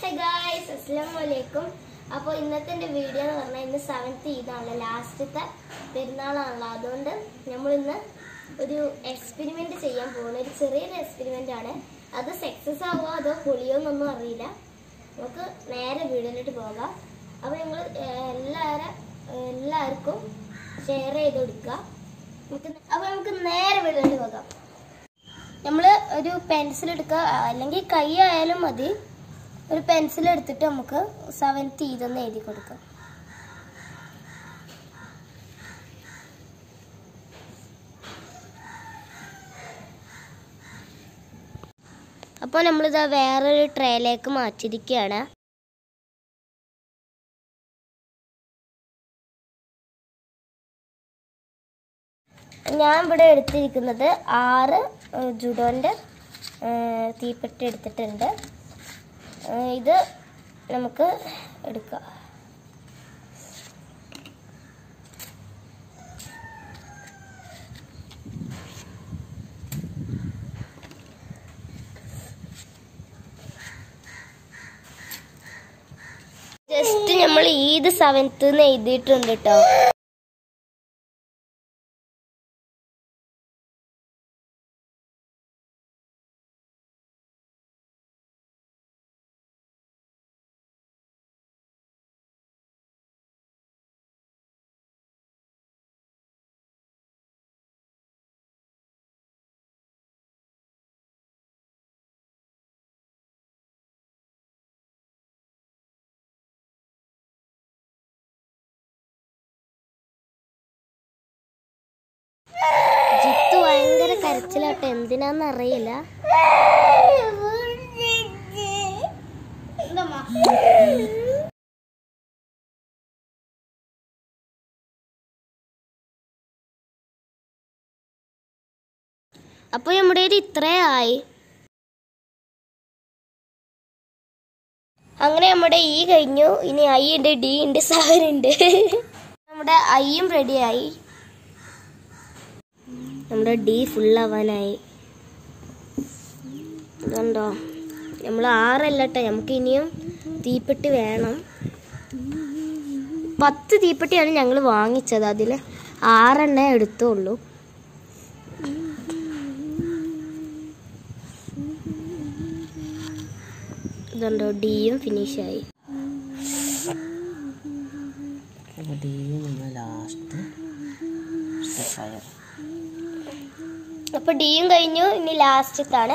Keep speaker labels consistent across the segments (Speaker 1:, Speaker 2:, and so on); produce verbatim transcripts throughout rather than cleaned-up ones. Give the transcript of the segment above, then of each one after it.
Speaker 1: Hi guys, Assalamualaikum. അപ്പോൾ ഇന്നത്തെ എൻ്റെ വീഡിയോ എന്ന് പറഞ്ഞാൽ ഇന്ന് സെവൻത്ത് ഈദാണ്, ലാസ്റ്റത്തെ പെരുന്നാളാണല്ലോ. അതുകൊണ്ട് നമ്മൾ ഇന്ന് ഒരു എക്സ്പെരിമെൻറ്റ് ചെയ്യാൻ പോകുന്നത്. ഒരു ചെറിയൊരു എക്സ്പെരിമെൻ്റ് ആണ്. അത് സക്സസ് ആവുമോ അതോ പൊളിയോ എന്നൊന്നും അറിയില്ല. നമുക്ക് നേരെ വീഡിയോയിലോട്ട് പോകാം. അപ്പോൾ നിങ്ങൾ എല്ലാവരും എല്ലാവർക്കും ഷെയർ ചെയ്ത് കൊടുക്കുക. നമുക്ക് അപ്പോൾ നമുക്ക് നേരെ വീഡിയോയിലോട്ട് പോകാം. നമ്മൾ ഒരു പെൻസിൽ എടുക്കുക, അല്ലെങ്കിൽ കൈ ആയാലും മതി. ഒരു പെൻസിൽ എടുത്തിട്ട് നമുക്ക് സെവൻത്ത് ഈദെന്ന് എഴുതി കൊടുക്കാം. അപ്പോൾ നമ്മളിത് വേറൊരു ട്രേയിലേക്ക് മാറ്റിയിരിക്കുകയാണ്. ഞാൻ ഇവിടെ എടുത്തിരിക്കുന്നത് ആറ് ജുഡോൻ്റെ തീപ്പെട്ടി എടുത്തിട്ടുണ്ട്. ഇത് നമുക്ക് എടുക്കാം. ജസ്റ്റ് നമ്മൾ ഈദ് സെവൻത്ത് എഴുതിയിട്ടുണ്ട് കേട്ടോ. ജിത്തു ഭയങ്കര കരച്ചിലാട്ടെ, എന്തിനാന്ന് അറിയില്ല. അപ്പൊ നമ്മുടെ ഇത്രയായി. അങ്ങനെ നമ്മുടെ ഈ കഴിഞ്ഞു. ഇനി ഐ ഉണ്ട്, ഡി ഉണ്ട്, സെവൻ ഉണ്ട്. നമ്മുടെ ഐയും റെഡിയായി. നമ്മുടെ ഡി ഫുള്ളാവാനായി. ഇതുണ്ടോ, നമ്മൾ ആറല്ല കേട്ടോ, നമുക്ക് ഇനിയും തീപ്പെട്ടി വേണം. പത്ത് തീപ്പെട്ടിയാണ് ഞങ്ങൾ വാങ്ങിച്ചത്, അതിൽ ആറെണ്ണേ എടുത്തുള്ളൂ. ഇതുണ്ടോ, ഡിയും ഫിനിഷായി. അപ്പൊ ഡിയും കഴിഞ്ഞു. ഇനി ലാസ്റ്റത്താണ്.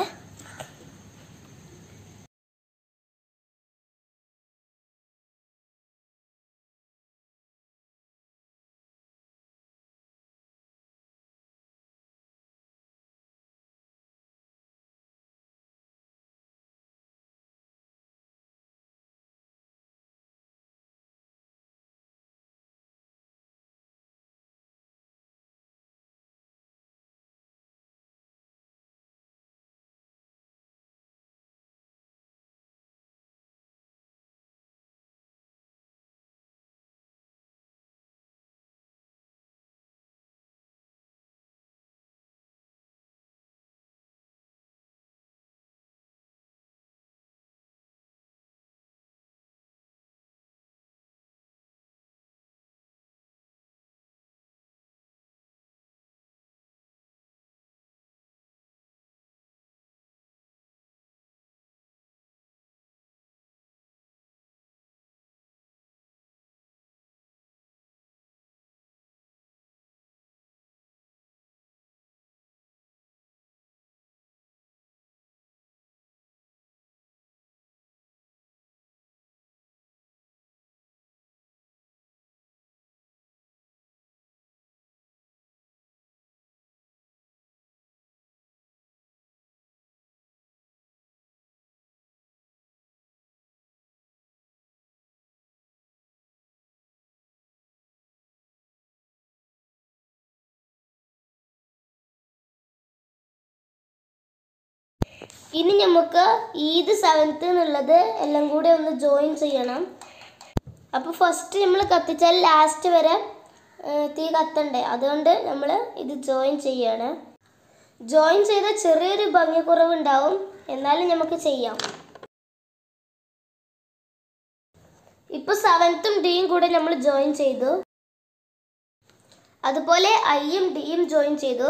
Speaker 1: ഇനി നമുക്ക് ഈദ് സെവൻത്ത് എന്നുള്ളത് എല്ലാം കൂടെ ഒന്ന് ജോയിൻ ചെയ്യണം. അപ്പോൾ ഫസ്റ്റ് നമ്മൾ കത്തിച്ചാൽ ലാസ്റ്റ് വരെ തീ കത്തണ്ടേ, അതുകൊണ്ട് നമ്മൾ ഇത് ജോയിൻ ചെയ്യാണ്. ജോയിൻ ചെയ്ത ചെറിയൊരു ഭംഗിക്കുറവുണ്ടാവും, എന്നാലും നമുക്ക് ചെയ്യാം. ഇപ്പൊ സെവൻത്തും ഡിയും കൂടെ നമ്മൾ ജോയിൻ ചെയ്തു. അതുപോലെ ഐയും ഡിയും ജോയിൻ ചെയ്തു.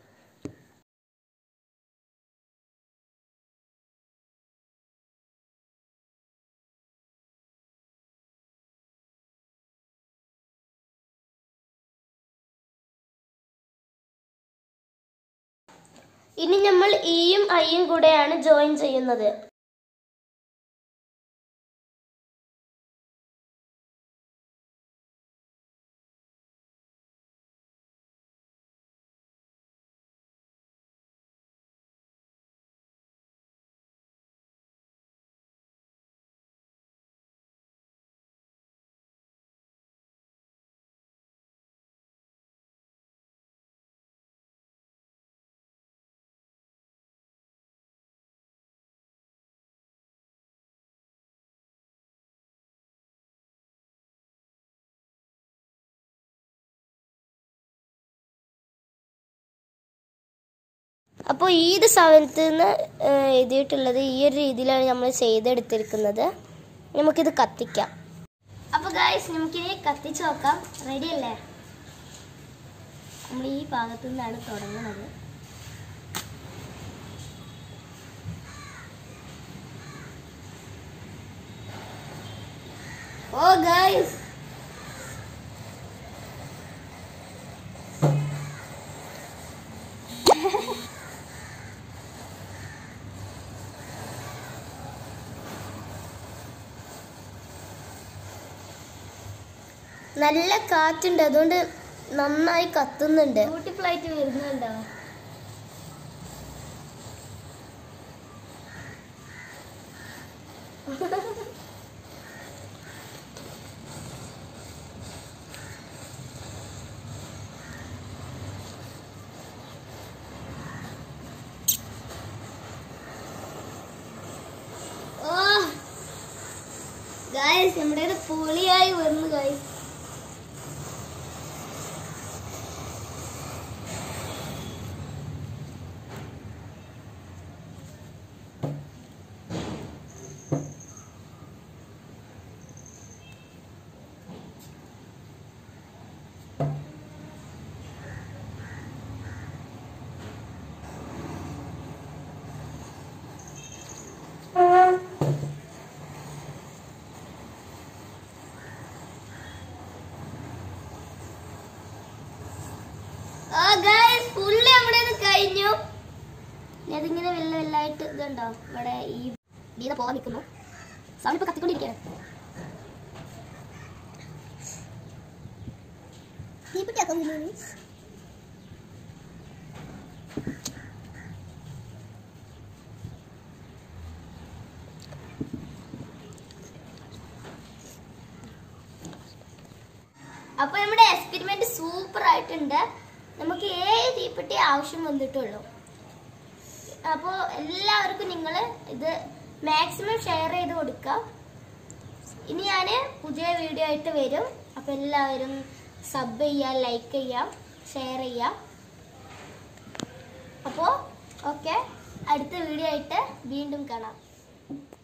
Speaker 1: ഇനി നമ്മൾ ഇയും ഐയും കൂടെയാണ് ജോയിൻ ചെയ്യുന്നത്. അപ്പോൾ ഈ ഇത് സെവൻത്തിൽ നിന്ന് എഴുതിയിട്ടുള്ളത് ഈ ഒരു രീതിയിലാണ് നമ്മൾ ചെയ്തെടുത്തിരിക്കുന്നത്. നമുക്കിത് കത്തിക്കാം. അപ്പോൾ ഗായ്സ് നമുക്കിനി കത്തിച്ച് നോക്കാം. റെഡി അല്ലേ? നമ്മൾ ഈ ഭാഗത്തു നിന്നാണ് തുടങ്ങുന്നത്. ഓ ഗായ്സ്, നല്ല കാറ്റുണ്ട്, അതുകൊണ്ട് നന്നായി കത്തുന്നുണ്ട്. ബ്യൂട്ടിഫുൾ ആയിട്ട് വരുന്നുണ്ടോ? ഓ ഗായ്സ്, നമ്മുടെ പൊളിയായി വന്നു ഗായ്സ്. കഴിഞ്ഞു. അതിങ്ങനെ വെള്ള വെള്ളായിട്ട് ഇതുണ്ടോ ഇവിടെ ഈ വീണ പോകാൻ നിൽക്കുന്നു. സൗണ്ട് ഇപ്പൊ കത്തിക്കൊണ്ടിരിക്കുകയാണ്. അപ്പൊ നമ്മുടെ എക്സ്പെരിമെന്റ് സൂപ്പർ ആയിട്ടുണ്ട്. നമുക്ക് ഏഴ് തീപ്പെട്ടി ആവശ്യം വന്നിട്ടുള്ളൂ. അപ്പോൾ എല്ലാവർക്കും നിങ്ങൾ ഇത് മാക്സിമം ഷെയർ ചെയ്ത് കൊടുക്കാം. ഇനി ഞാൻ പുതിയ വീഡിയോ ആയിട്ട് വരും. അപ്പോൾ എല്ലാവരും സബ് ചെയ്യാം, ലൈക്ക് ചെയ്യാം, ഷെയർ ചെയ്യാം. അപ്പോൾ ഓക്കെ, അടുത്ത വീഡിയോ ആയിട്ട് വീണ്ടും കാണാം.